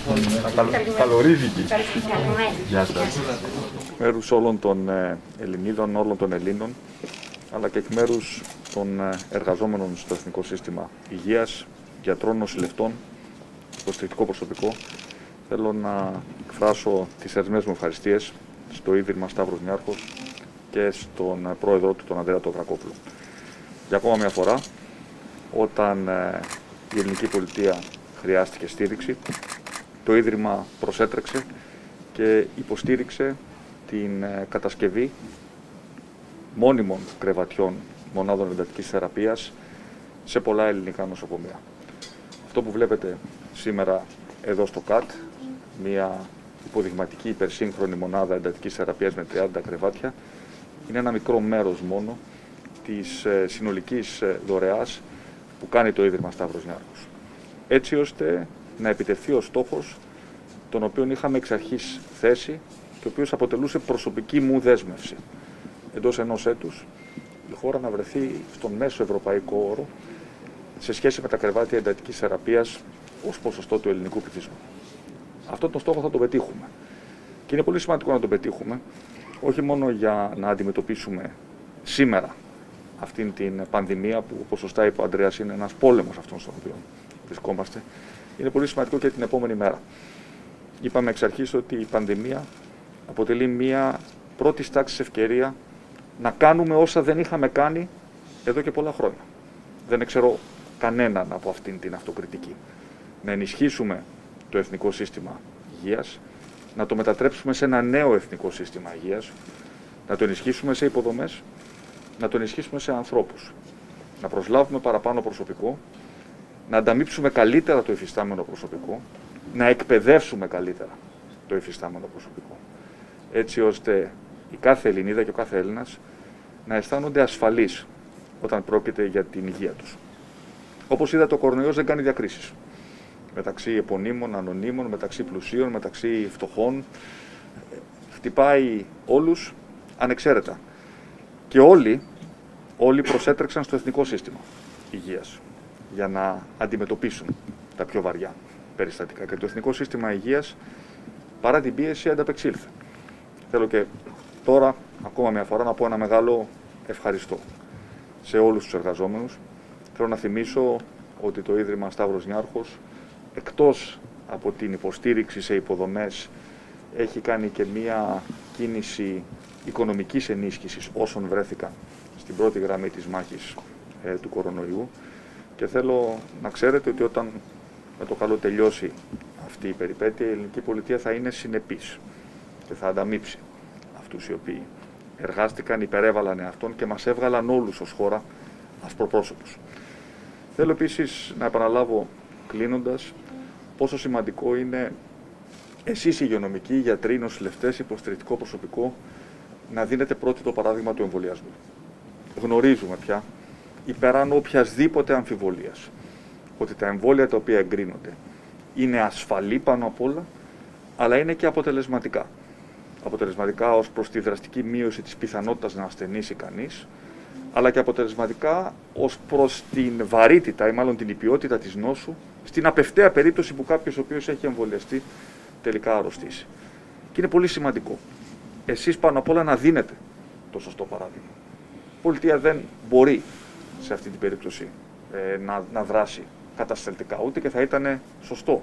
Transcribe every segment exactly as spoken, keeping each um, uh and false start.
Καλορίζικη. Γεια σας. Εκ μέρους όλων των Ελληνίδων, όλων των Ελλήνων, αλλά και εκ μέρους των εργαζόμενων στο Εθνικό Σύστημα Υγείας, γιατρών, νοσηλευτών, υποστηρικτικό προσωπικό, θέλω να εκφράσω τις θερμές μου ευχαριστίες στο Ίδρυμα Σταύρος Νιάρχος και στον πρόεδρό του, τον Ανδρέα Τοδρακόπουλο. Για ακόμα μια φορά, όταν η ελληνική πολιτεία χρειάστηκε στήριξη, το Ίδρυμα προσέτρεξε και υποστήριξε την κατασκευή μόνιμων κρεβατιών μονάδων εντατικής θεραπείας σε πολλά ελληνικά νοσοκομεία. Αυτό που βλέπετε σήμερα εδώ στο ΚΑΤ, μια υποδειγματική υπερσύγχρονη μονάδα εντατικής θεραπείας με τριάντα κρεβάτια, είναι ένα μικρό μέρος μόνο της συνολικής δωρεάς που κάνει το Ίδρυμα Σταύρος Νιάρχος, έτσι ώστε να επιτευχθεί ο στόχος τον οποίο είχαμε εξ αρχής θέσει και ο οποίος αποτελούσε προσωπική μου δέσμευση. Εντός ενός έτους η χώρα να βρεθεί στον μέσο ευρωπαϊκό όρο σε σχέση με τα κρεβάτια εντατικής θεραπείας ως ποσοστό του ελληνικού πληθυσμού. Αυτόν τον στόχο θα τον πετύχουμε. Και είναι πολύ σημαντικό να τον πετύχουμε, όχι μόνο για να αντιμετωπίσουμε σήμερα αυτήν την πανδημία που, όπως σωστά είπε ο Ανδρέας, είναι ένας πόλεμος αυτόν στον οποίο βρισκόμαστε. Είναι πολύ σημαντικό και την επόμενη μέρα. Είπαμε εξ αρχής ότι η πανδημία αποτελεί μια πρώτη τάξης ευκαιρία να κάνουμε όσα δεν είχαμε κάνει εδώ και πολλά χρόνια. Δεν εξαιρώ κανέναν από αυτήν την αυτοκριτική. Να ενισχύσουμε το Εθνικό Σύστημα Υγείας, να το μετατρέψουμε σε ένα νέο Εθνικό Σύστημα Υγείας, να το ενισχύσουμε σε υποδομές, να το ενισχύσουμε σε ανθρώπους, να προσλάβουμε παραπάνω προσωπικό, να ανταμείψουμε καλύτερα το υφιστάμενο προσωπικό, να εκπαιδεύσουμε καλύτερα το υφιστάμενο προσωπικό, έτσι ώστε η κάθε Ελληνίδα και ο κάθε Έλληνας να αισθάνονται ασφαλείς όταν πρόκειται για την υγεία τους. Όπως είδατε, ο κορονοϊός δεν κάνει διακρίσεις μεταξύ επωνύμων, ανωνύμων, μεταξύ πλουσίων, μεταξύ φτωχών. Χτυπάει όλους ανεξαίρετα. Και όλοι, όλοι προσέτρεξαν στο Εθνικό Σύστημα Υγείας για να αντιμετωπίσουν τα πιο βαριά περιστατικά. Και το Εθνικό Σύστημα Υγείας, παρά την πίεση, ανταπεξήλθε. Θέλω και τώρα, ακόμα μια φορά, να πω ένα μεγάλο ευχαριστώ σε όλους τους εργαζόμενους. Θέλω να θυμίσω ότι το Ίδρυμα Σταύρος Νιάρχος, εκτός από την υποστήριξη σε υποδομές, έχει κάνει και μία κίνηση οικονομικής ενίσχυσης όσων βρέθηκαν στην πρώτη γραμμή της μάχης ε, του κορονοϊού. Και θέλω να ξέρετε ότι όταν με το καλό τελειώσει αυτή η περιπέτεια, η ελληνική πολιτεία θα είναι συνεπής και θα ανταμείψει αυτούς οι οποίοι εργάστηκαν, υπερέβαλαν εαυτόν και μας έβγαλαν όλους ως χώρα ασπροπρόσωπους. Θέλω επίσης να επαναλάβω, κλείνοντας, πόσο σημαντικό είναι εσείς οι υγειονομικοί, οι γιατροί, οι νοσηλευτές, υποστηρικτικό προσωπικό, να δίνετε πρώτοι το παράδειγμα του εμβολιασμού. Γνωρίζουμε πια, υπεράνω οποιασδήποτε αμφιβολίας, ότι τα εμβόλια τα οποία εγκρίνονται είναι ασφαλή πάνω απ' όλα, αλλά είναι και αποτελεσματικά. Αποτελεσματικά ως προς τη δραστική μείωση της πιθανότητας να ασθενήσει κανείς, αλλά και αποτελεσματικά ως προς την βαρύτητα ή μάλλον την ποιότητα της νόσου, στην απευταία περίπτωση που κάποιος ο οποίος έχει εμβολιαστεί τελικά αρρωστήσει. Και είναι πολύ σημαντικό εσείς πάνω απ' όλα να δίνετε το σωστό παράδειγμα. Η πολιτεία δεν μπορεί σε αυτή την περίπτωση ε, να, να δράσει κατασταλτικά, ούτε και θα ήταν σωστό.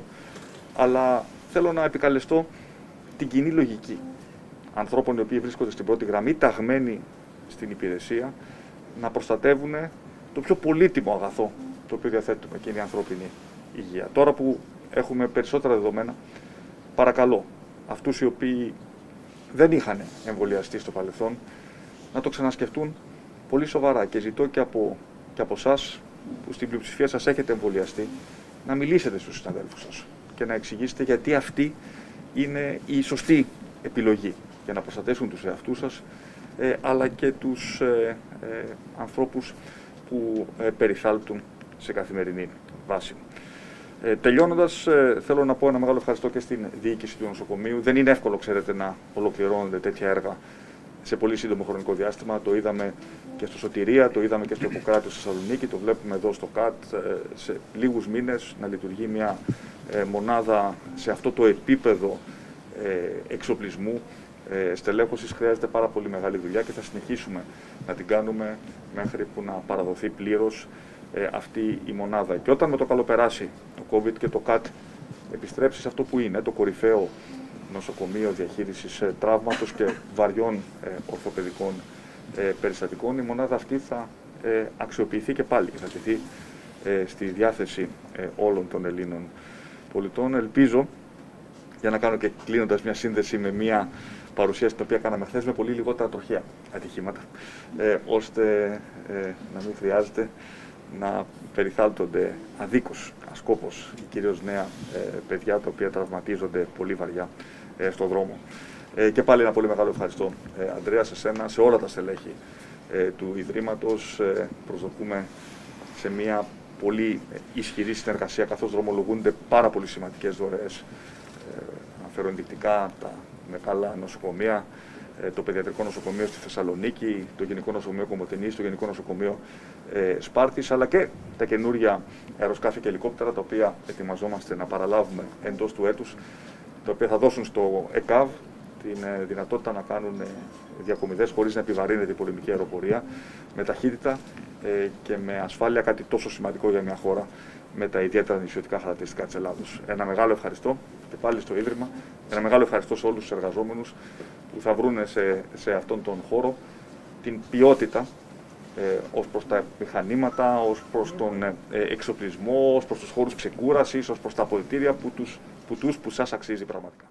Αλλά θέλω να επικαλεστώ την κοινή λογική ανθρώπων οι οποίοι βρίσκονται στην πρώτη γραμμή, ταγμένοι στην υπηρεσία, να προστατεύουν το πιο πολύτιμο αγαθό το οποίο διαθέτουμε, και είναι η ανθρώπινη υγεία. Τώρα που έχουμε περισσότερα δεδομένα, παρακαλώ αυτούς οι οποίοι δεν είχαν εμβολιαστεί στο παρελθόν να το ξανασκεφτούν πολύ σοβαρά, και ζητώ και από, και από εσάς που στην πλειοψηφία σας έχετε εμβολιαστεί να μιλήσετε στους συναδέλφους σας και να εξηγήσετε γιατί αυτή είναι η σωστή επιλογή για να προστατεύσουν τους εαυτούς σας, ε, αλλά και τους ε, ε, ανθρώπους που ε, περιθάλπτουν σε καθημερινή βάση. Ε, τελειώνοντας, ε, θέλω να πω ένα μεγάλο ευχαριστώ και στην διοίκηση του νοσοκομείου. Δεν είναι εύκολο, ξέρετε, να ολοκληρώνονται τέτοια έργα σε πολύ σύντομο χρονικό διάστημα. Το είδαμε και στο Σωτηρία, το είδαμε και στο Ιπποκράτιο στη Θεσσαλονίκη, το βλέπουμε εδώ στο ΚΑΤ σε λίγους μήνες να λειτουργεί μια μονάδα σε αυτό το επίπεδο εξοπλισμού, στελέχωσης. Χρειάζεται πάρα πολύ μεγάλη δουλειά και θα συνεχίσουμε να την κάνουμε μέχρι που να παραδοθεί πλήρως αυτή η μονάδα. Και όταν με το καλό περάσει το COVID και το ΚΑΤ επιστρέψει σε αυτό που είναι, το κορυφαίο νοσοκομείο διαχείρισης τραύματος και βαριών ορθοπαιδικών περιστατικών, η μονάδα αυτή θα αξιοποιηθεί και πάλι και θα τεθεί στη διάθεση όλων των Ελλήνων πολιτών. Ελπίζω, για να κάνω και κλείνοντας μια σύνδεση με μια παρουσίαση την οποία κάναμε χθες, με πολύ λιγότερα τροχαία ατυχήματα, ε, ώστε ε, να μην χρειάζεται να περιθάλπτονται αδίκως, ασκόπως, κυρίως νέα ε, παιδιά τα οποία τραυματίζονται πολύ βαριά ε, στον δρόμο. Ε, και πάλι ένα πολύ μεγάλο ευχαριστώ, ε, Ανδρέα, σε σένα, σε όλα τα στελέχη ε, του Ιδρύματος. Ε, προσδοκούμε σε μια πολύ ισχυρή συνεργασία, καθώς δρομολογούνται πάρα πολύ σημαντικές δωρεές. Ε, αναφέρω ενδεικτικά τα μεγάλα νοσοκομεία, το Παιδιατρικό Νοσοκομείο στη Θεσσαλονίκη, το Γενικό Νοσοκομείο Κομοτηνής, το Γενικό Νοσοκομείο ε, Σπάρτης, αλλά και τα καινούρια αεροσκάφη και ελικόπτερα, τα οποία ετοιμαζόμαστε να παραλάβουμε εντός του έτους, τα οποία θα δώσουν στο ΕΚΑΒ την ε, δυνατότητα να κάνουν ε, διακομιδές χωρίς να επιβαρύνεται η πολεμική αεροπορία, με ταχύτητα ε, και με ασφάλεια, κάτι τόσο σημαντικό για μια χώρα με τα ιδιαίτερα νησιωτικά χαρακτηριστικά της Ελλάδος. Ένα μεγάλο ευχαριστώ και πάλι στο Ίδρυμα, ένα μεγάλο ευχαριστώ σε όλους τους εργαζόμενους που θα βρουν σε, σε αυτόν τον χώρο την ποιότητα ε, ως προς τα μηχανήματα, ως προς τον ε, εξοπλισμό, ως προς τους χώρους ξεκούρασης, ως προς τα αποδυτήρια που τους, που τους που σας αξίζει πραγματικά.